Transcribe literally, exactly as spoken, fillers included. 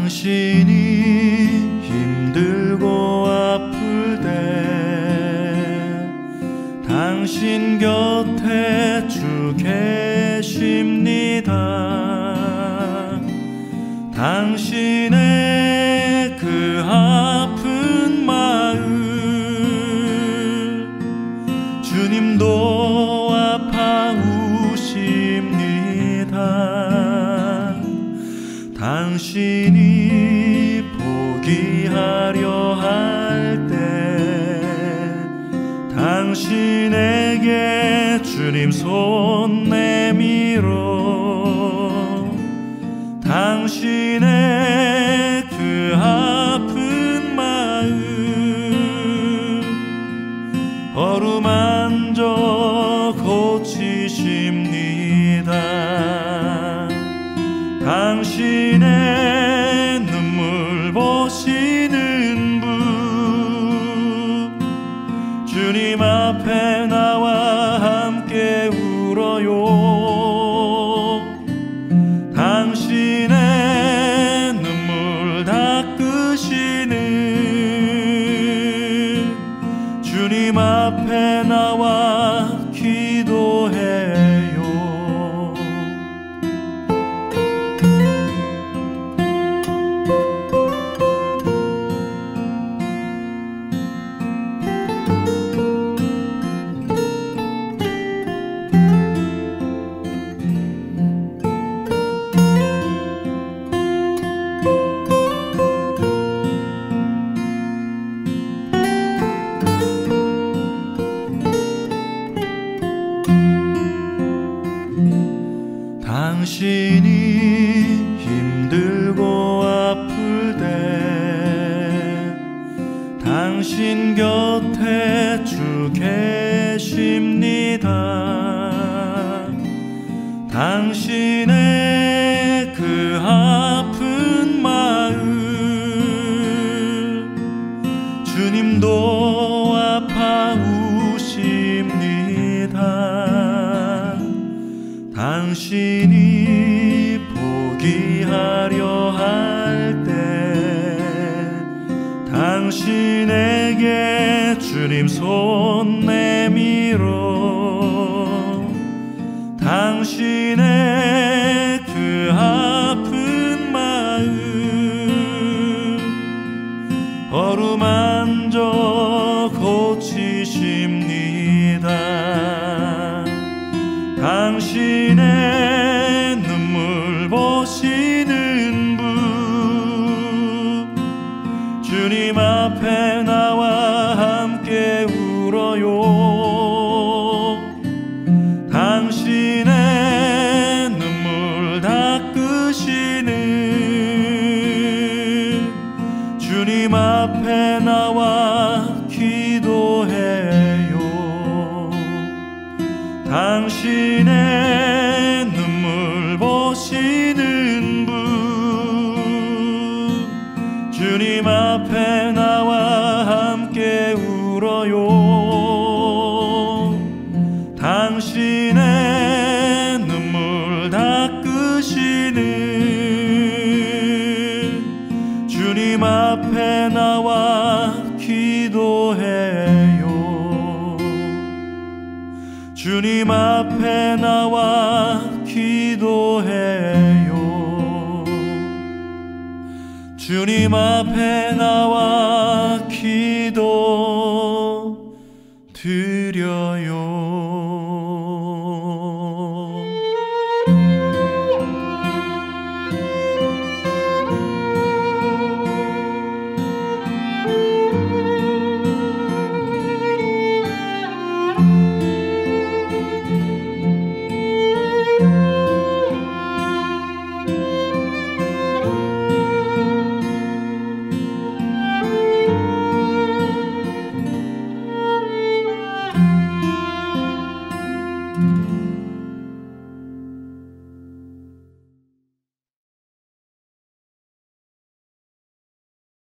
당신이 힘들고 아플 때 당신 곁에 주 계십니다. 당신의 그 아픈 마음 주님도 아파우십니다. 당신이 포기하려 할 때 당신에게 주님 손 내밀어 당신의 그 아픈 마음 어루만져 고치십니다. 당신의 눈물 보시는 분 주님 앞에 나와 함께 울어요. 당신의 눈물 닦으시는 주님 앞에 나와 기도해요. 당신이 힘들고 아플 때 당신 곁에 주 계십니다. 당신의 그 아픈 마음 주님도 아파우십니다. 당신이 포기하려 할 때 당신에게 주님 손 내밀어 당신의 그 아픈 마음 어루만져 고치십니다. 당신의 눈물 보시는 분 주님 앞에 나와 함께 울어요. 당신의 눈물 닦으시는 주님 앞에 나와 기도해요. 당신의 눈물 보시는 분 주님 앞에 나와 함께 울어요. 당신의 눈물 닦으시는 주님 앞에 나와 기도해요. 주님 앞에 나와 기도해요. 주님 앞에 나와 기도해요.